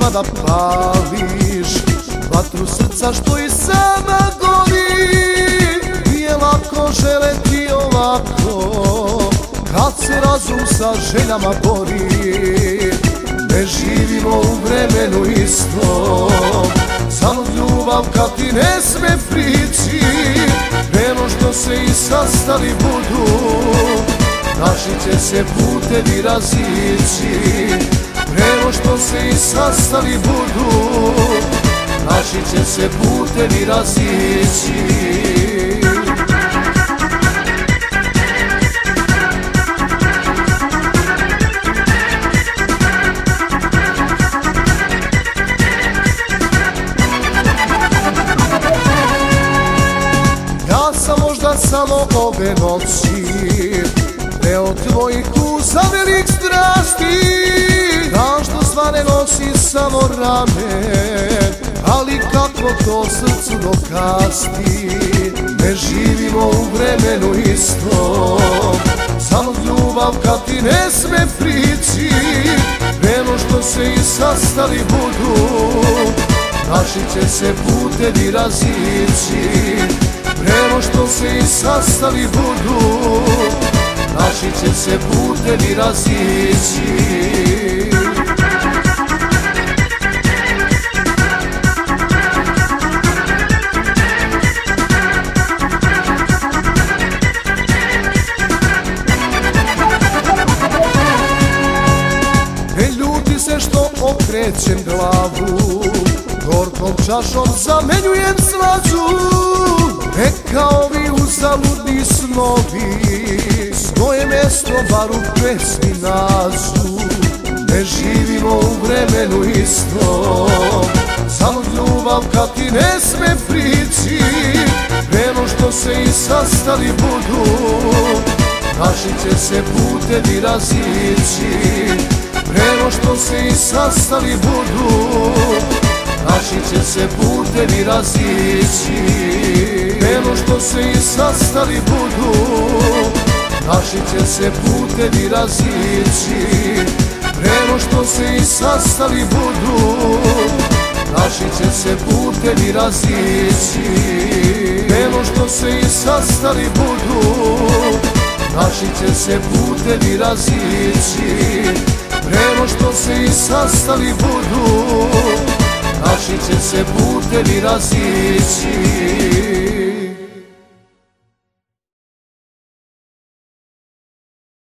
očima da pališ vatru srca što i sama gori. Nije lako želeti ovako kad se razum sa željama bori. Ne živimo u vremenu istom, zalud ljubav kad ti ne sme prići. Preno što se i sastali budu, naši će se putevi razići. Preno što se i sastali budu, naši će se putevi razići. Ja sam možda samo ove noći deo tvojih uza velik strasti. Dan što zvane nosi samo rame, ali kako to srcu dokasti. Ne živimo u vremenu istom, zalud ljubav kad ti ne sme prići. Preno što se i sastali budu, naši će se putevi razići. Preno što se i sastali budu, naši će se putevi razići. Ne ljuti se što okrećem glavu, gorkom čašom zamenjujem slađu. Neka ovi uzaludni snovi svoje mesto bar u pesmi nađu. Ne živimo u vremenu istom, zalud ljubav kad ti ne sme prići. Preno što se i sastali budu, naši će se putevi razići. Preno što se i sastali budu, naši će se putevi razići. Preno što se i sastali budu, naši će se putevi razići. Preno što se i sastali budu, naši će se putevi razići. Preno što se i sastali budu, naši će se putevi razići. Preno što se i sastali budu, naši će se putevi razići.